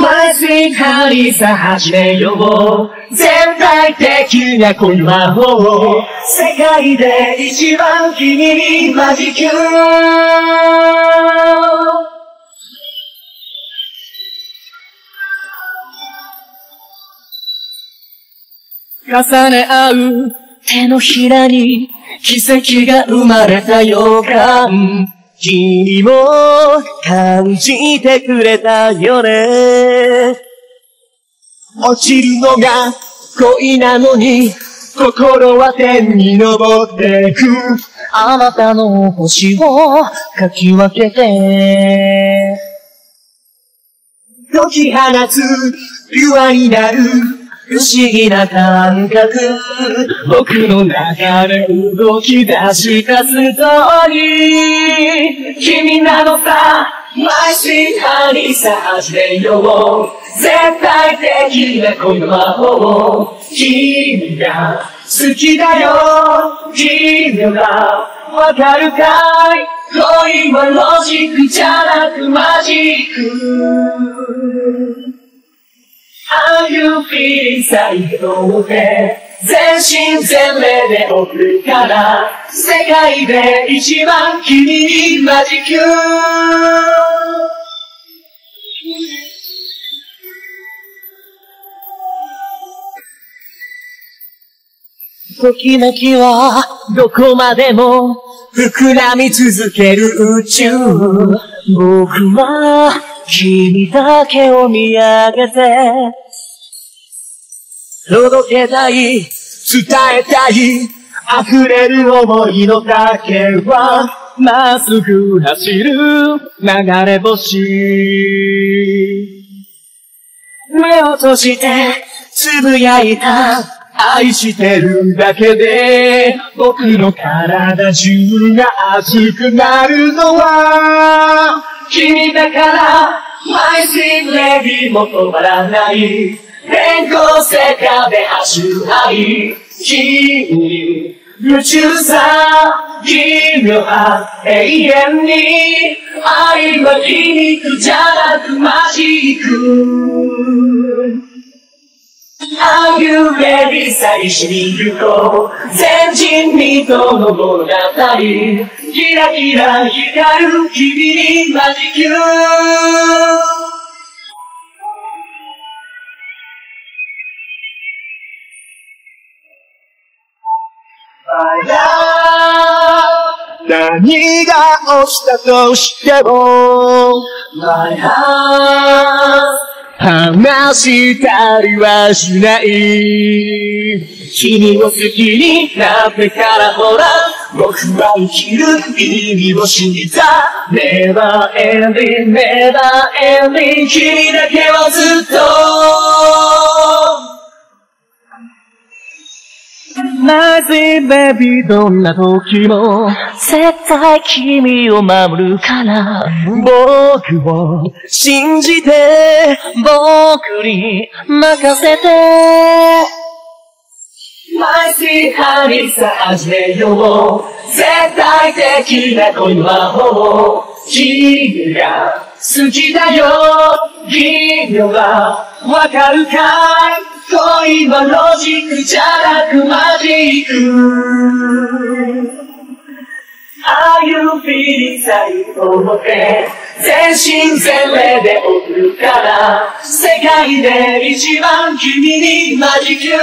My sweet honey さあ始めよう。全体的な恋魔法。世界で一番君にマジキュ重ね合う手のひらに奇跡が生まれた予感。君も感じてくれたよね。落ちるのが恋なのに心は天に昇ってく。あなたの星をかき分けて解き放つピュアになる不思議な感覚。僕の中で動き出したストーリー。君なのさ My sweet honey さあ始めよう。絶対的な恋の魔法。君が好きだよ。君がわかるかい。恋はロジックじゃなくマジック。Are you feeling 最高で全身全霊で送るから世界で一番君にマジキュときめきはどこまでも膨らみ続ける宇宙。僕は君だけを見上げて届けたい、伝えたい、溢れる想いの丈はまっすぐ走る流れ星。目を閉じてつぶやいた愛してるだけで僕の体中が熱くなるのは君だから My sweet lady も止まらない天候世界で走る愛君に宇宙さ奇妙な永遠に愛は皮肉じゃなくマジック。Are you ready さあ一緒に行こう。前人未到の物語。キラキラ光る君にマジキュ何が落ちたとしても My heart 話したりはしない。君を好きになってからほら僕は生きる意味を知った Never ending, never ending 君だけはずっとMy sweet baby どんな時も絶対君を守るから僕を信じて僕に任せて My sweet honey さあ始めよう絶対的な恋の魔法君が好きだよ君はわかるかい恋はロジックじゃなくマジック Are you feeling 最高で全身全霊で送るから世界で一番君にマジック